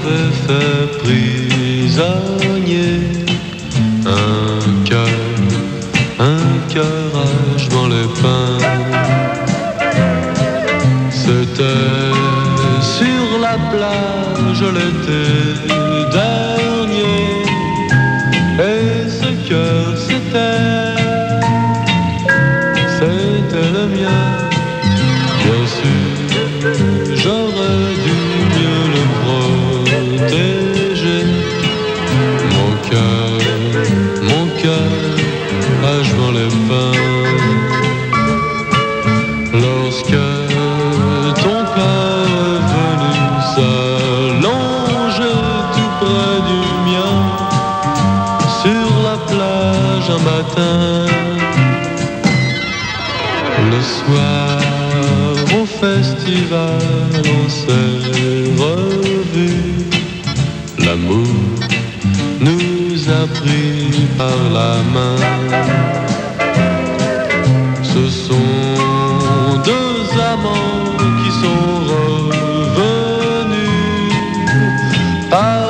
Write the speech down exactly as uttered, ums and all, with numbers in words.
m'avait fait prisonnier. Un cœur, un cœur à jouant les pins. C'était sur la plage l'été dernier. Et ce cœur c'était, c'était le mien. Bien sûr, j'aurais dû mieux le protéger. Mon cœur, mon cœur, à jouant les pins. Lorsque ton corps est venu s'allonger tout près du mien, sur la plage un matin, le soir au festival on s'est revus. L'amour nous a pris par la main. Ce sont deux amants qui sont revenus par